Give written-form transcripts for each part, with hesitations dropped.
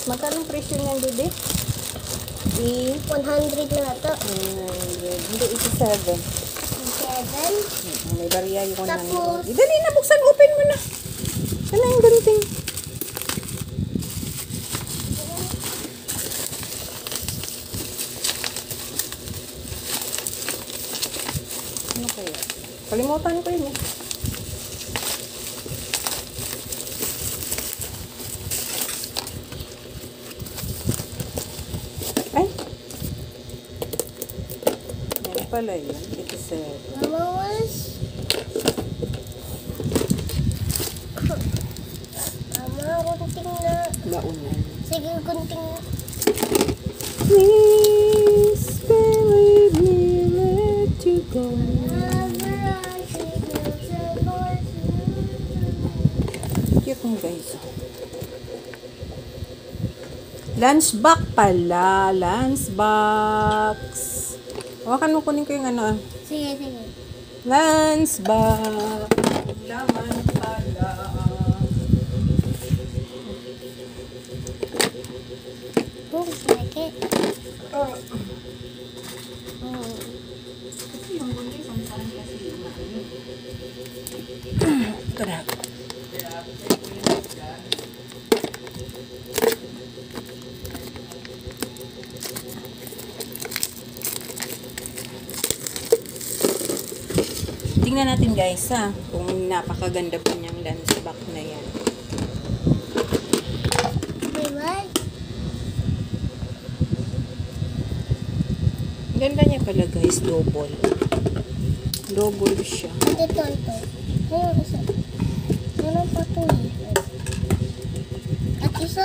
guys. Magkano presyo niyan, Bibi? 100 na ito. 100. Hindi, 87. 7. May bariya yung 100. Tapos, Dali na, buksan. Open mo na. Ano yung gunting? Ano kaya? Kalimutan ko yun eh. Ay! Yan pala yun. 87. Mama was... Mama, gunting na. Launan. Sige, gunting na. Please stay with me, let you go. Cute mo guys. Lunchbox pala. Lunchbox. Hawakan mo, kunin ko yung ano. Sige, sige. Lunchbox. Laman pala. Oh, sige. Kasi yung gundi, saan kasi yung ito na. Tingnan natin guys ha, kung napakaganda po niyang lunchbox na yan. Diba? Ganda niya pala guys, double. Double siya. Ito. Ayun, isa. Meron pa ito eh. At isa.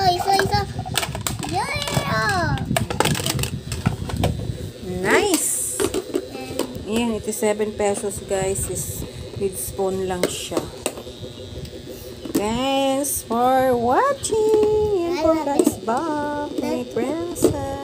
Yeah! Nice! Ayan, 87 pesos guys. Is with spoon lang siya. Thanks for watching. Yan po guys. Bye. My princess.